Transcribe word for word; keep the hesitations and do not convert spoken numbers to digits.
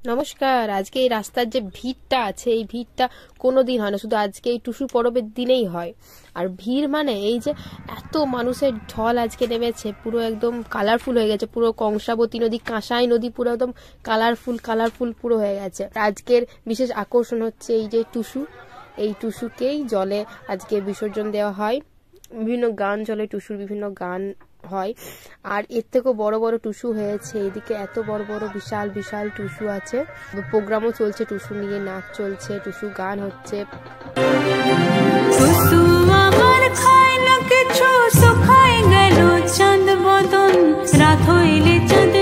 নমস্কার। আজকে এই রাস্তার যে ভিড়টা আছে, এই ভিড়টা কোনোদিন হয় না, শুধু আজকে এই টুসু পরবের দিনেই হয়। আর ভিড় মানে এই যে এত মানুষের ঢল আজকে নেমেছে, পুরো একদম কালারফুল হয়ে গেছে। পুরো কংসাবতী নদী, কাঁসাই নদী পুরো একদম কালারফুল কালারফুল পুরো হয়ে গেছে। আজকের বিশেষ আকর্ষণ হচ্ছে এই যে টুসু। এই টুসুকেই জলে আজকে বিসর্জন দেওয়া হয়। বিভিন্ন গান চলে, টুসুর বিভিন্ন গান হয়। আর এর থেকেও বড় বড় টুসু হয়েছে, এদিকে এত বড় বড় বিশাল বিশাল টুসু আছে। প্রোগ্রামও চলছে, টুসু নিয়ে নাচ চলছে, টুসু গান হচ্ছে। টুসু আমার খায় না কিছু, শুকায় গেল চাঁদ বদন, রাত হইলে চাঁদ